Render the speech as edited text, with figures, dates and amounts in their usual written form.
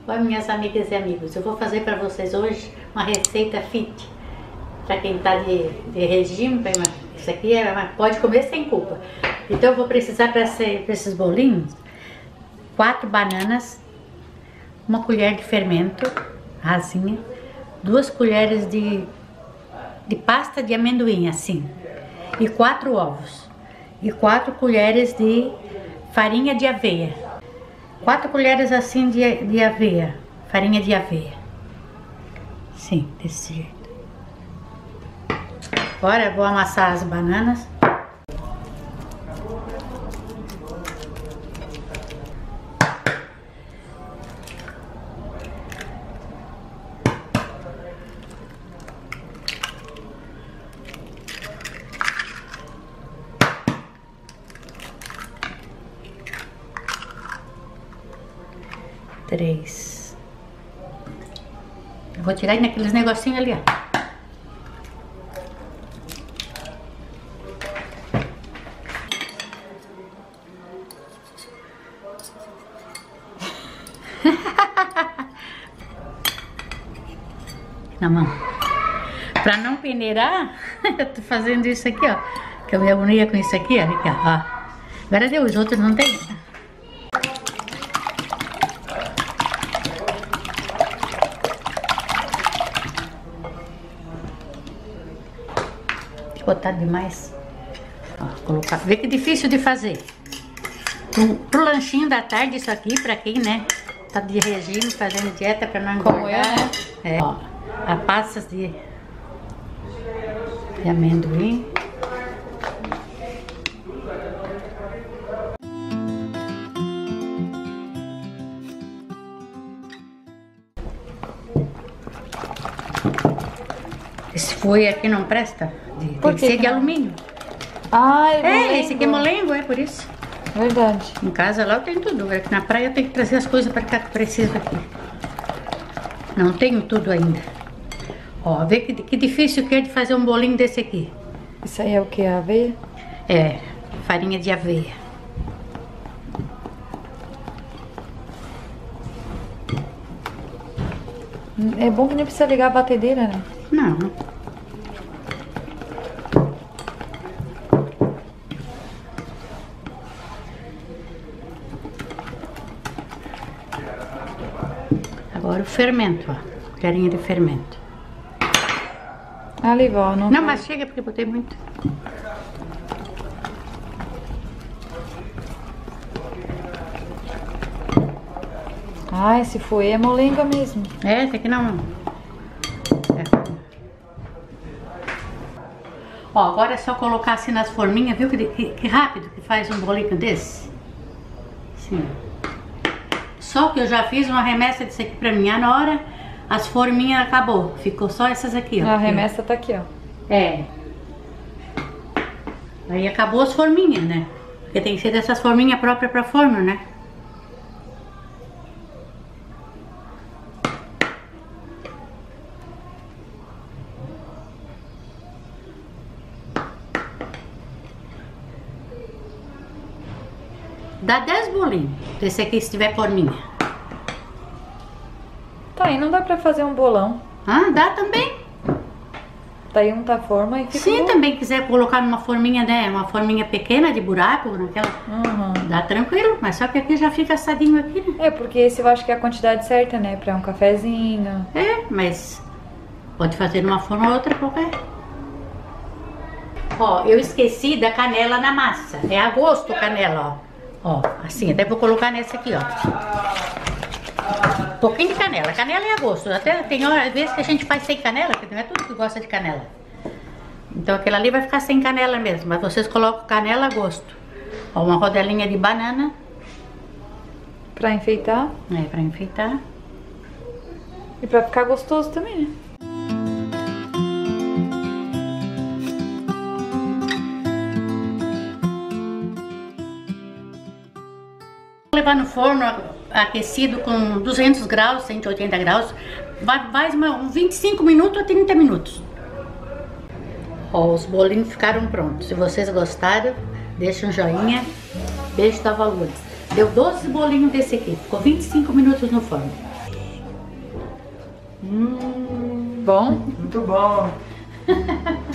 Oi, minhas amigas e amigos, eu vou fazer para vocês hoje uma receita fit. Para quem está de regime, isso aqui pode comer sem culpa. Então eu vou precisar para esses bolinhos 4 bananas, 1 colher de fermento rasinha, 2 colheres de pasta de amendoim assim, e 4 ovos, e 4 colheres de farinha de aveia, 4 colheres assim de aveia, farinha de aveia, sim, desse jeito. Agora eu vou amassar as bananas. Três. Eu vou tirar naqueles negocinhos ali, ó. Na mão. Pra não peneirar, eu tô fazendo isso aqui, ó. Que eu me agonia com isso aqui, ó. Agora deu, os outros não tem. Botar demais. Ó, colocar. Vê que difícil de fazer. Pro lanchinho da tarde, isso aqui, pra quem, né, tá de regime, fazendo dieta pra não engordar. Como eu, né? É. Ó, a passas de amendoim. Esse folha aqui não presta? Tem que ser de alumínio. Ah, esse aqui é molengo, é por isso. Verdade. Em casa lá eu tenho tudo. Aqui na praia eu tenho que trazer as coisas para cá que preciso aqui. Não tenho tudo ainda. Ó, vê que difícil que é de fazer um bolinho desse aqui. Isso aí é o que? Aveia? É, farinha de aveia. É bom que nem precisa ligar a batedeira, né? Não. Agora o fermento, ó. Colherinha de fermento. Ali, vó, não. Não, mas chega porque eu botei muito. Ah, esse foi é molenga mesmo. É, esse aqui não. Ó, agora é só colocar assim nas forminhas, viu que rápido que faz um bolinho desse? Sim. Só que eu já fiz uma remessa disso aqui pra mim, na hora as forminhas acabou, ficou só essas aqui, ó. A remessa tá aqui, ó. É. Aí acabou as forminhas, né? Porque tem que ser dessas forminhas próprias pra forma, né? Dá 10 bolinhos, desse aqui se tiver forminha. Tá, e não dá pra fazer um bolão. Ah, dá também. Daí unta a forma e fica. Se bom. também quiser colocar numa forminha, né? Uma forminha pequena de buraco, naquela. Dá tranquilo, mas só que aqui já fica assadinho aqui, né? É, porque esse eu acho que é a quantidade certa, né? Pra um cafezinho. É, mas pode fazer numa forma ou outra qualquer. Ó, eu esqueci da canela na massa. É a gosto canela, ó. Ó, assim, até vou colocar nessa aqui, ó. Um pouquinho de canela. Canela é a gosto. Até tem horas, vezes que a gente faz sem canela, porque não é tudo que gosta de canela. Então aquela ali vai ficar sem canela mesmo. Mas vocês colocam canela a gosto. Ó, uma rodelinha de banana. Pra enfeitar. É, pra enfeitar. E pra ficar gostoso também, né? Vou levar no forno aquecido com 200 graus, 180 graus, vai uns 25 minutos a 30 minutos. Ó, os bolinhos ficaram prontos. Se vocês gostaram, deixa um joinha. Beijo da Valores. Deu 12 bolinhos desse aqui, ficou 25 minutos no forno. Bom? Muito bom.